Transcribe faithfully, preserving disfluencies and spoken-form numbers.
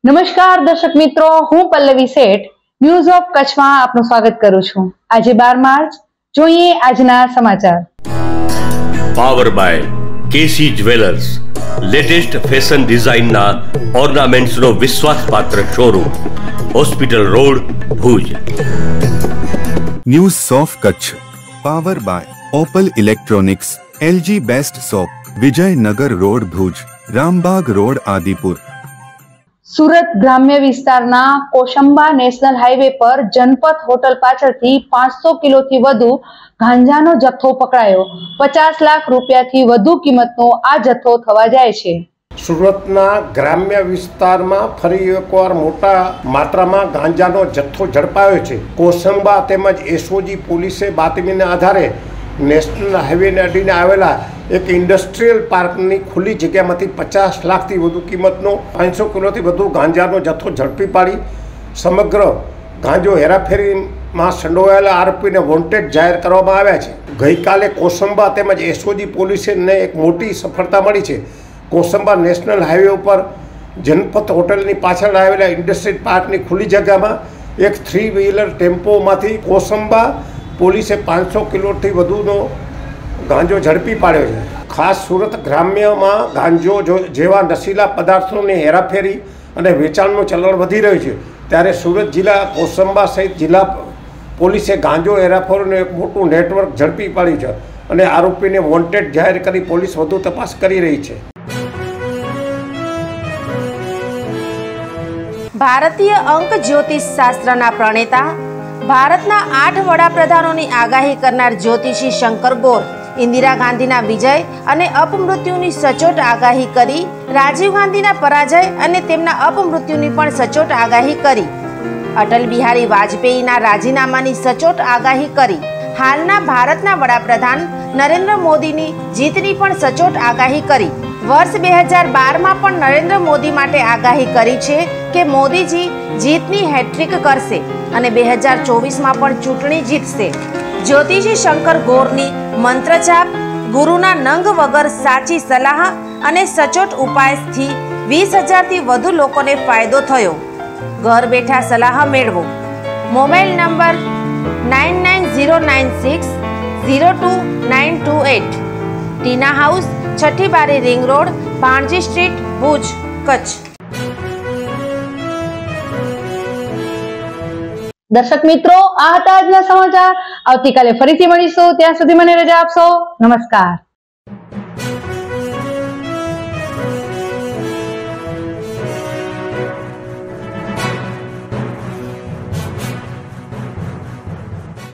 નમસ્કાર દર્શક મિત્રો, હું પલ્લવી શેઠ ન્યૂઝ ઓફ કચ્છમાં આપનું સ્વાગત કરું છું। આજે બાર માર્ચ, જોઈએ આજના સમાચાર। Power by KC jewellers, latest fashion ડિઝાઇનના ઓર્નામેન્ટ્સનો વિશ્વાસપાત્ર showroom, hospital road, Bhuj. News of Kutch power by Opal electronics, LG best shop, Vijaynagar road, Bhuj, Rambagh road, Adipur. Surat ગ્રામ્ય વિસ્તારના કોશંબા નેશનલ હાઈવે પર જનપથ હોટલ પાછળથી પાંચસો કિલોથી વધુ ગાંજાનો જથ્થો પકડાયો। પચાસ લાખ રૂપિયાથી વધુ કિંમતનો આ જથ્થો થવા જાય છે। સુરતના ગ્રામ્ય વિસ્તારમાં ફરી એકવાર મોટા માત્રામાં ગાંજાનો જથ્થો ઝડપાયો છે। કોશંબા તેમજ એસઓજી પોલીસે બાતમીના આધારે નેશનલ હાઈવેને અડીને આવેલા એક ઇન્ડસ્ટ્રીયલ પાર્કની ખુલ્લી જગ્યામાંથી પચાસ લાખથી વધુ કિંમતનો પાંચસો કિલોથી વધુ ગાંજાનો જથ્થો ઝડપી પાડી સમગ્ર ગાંજો હેરાફેરીમાં સંડોવાયેલા આરોપીને વોન્ટેડ જાહેર કરવામાં આવ્યા છે। ગઈકાલે કોશંબા તેમજ એસઓજી પોલીસને એક મોટી સફળતા મળી છે। કોશંબા નેશનલ હાઈવે ઉપર જનપથ હોટલની પાછળ આવેલા ઇન્ડસ્ટ્રીયલ પાર્કની ખુલ્લી જગ્યામાં એક થ્રી વ્હીલર ટેમ્પોમાંથી કોશંબા પોલીસે પાંચસો કિલોથી વધુનો ગાંજો ઝડપી પાડ્યો છે। ખાસ સુરત ગ્રામ્યમાં ગાંજો જેવા નશીલા પદાર્થોની હેરાફેરી અને વેચાણનું ચલણ વધી રહ્યું છે, ત્યારે સુરત જિલ્લા કોશંબા સહિત જિલ્લા પોલીસે ગાંજો હેરાફેરીનું એક મોટું નેટવર્ક ઝડપી પાડ્યું છે અને આરોપીને વોન્ટેડ જાહેર કરી પોલીસ વધુ તપાસ કરી રહી છે। ભારતીય અંક જ્યોતિષ શાસ્ત્રના પ્રણેતા, ભારતના આઠ વડાપ્રધાનોની આગાહી કરનાર જ્યોતિષી શંકર ગોર ઇન્દિરા ગાંધીના વિજય અને અપમૃત્યુની સચોટ આગાહી કરી, રાજીવ ગાંધીના પરાજય અને તેમના અપમૃત્યુની પણ સચોટ આગાહી કરી, અટલ બિહારી વાજપેયીના રાજીનામાની સચોટ આગાહી કરી, હાલના ભારતના વડાપ્રધાન નરેન્દ્ર મોદીની જીતની પણ સચોટ આગાહી કરી, વર્ષ બે હજાર બારમાં પણ નરેન્દ્ર મોદી માટે આગાહી કરી છે કે મોદીજી જીતની હેટ્રિક કરશે અને બે હજાર ચોવીસમાં પણ ચૂંટણી જીતશે। જ્યોતિષી શંકર ગોરની મંત્રજાપ, ગુરુના નંગ વગર સાચી સલાહ અને સચોટ ઉપાયથી વીસ હજારથી વધુ લોકોને ફાયદો થયો। ઘર બેઠા સલાહ મેળવો। Mobile number nine nine zero nine six zero two nine two eight, Tina house, Chhathi Bari ring road, Bhanji street, Bhuj, Kutch. દર્શક મિત્રો, આ હતા આજના સમાચાર। આવતીકાલે ફરીથી મળીશું, ત્યાં સુધી મને રજા આપશો। નમસ્કાર।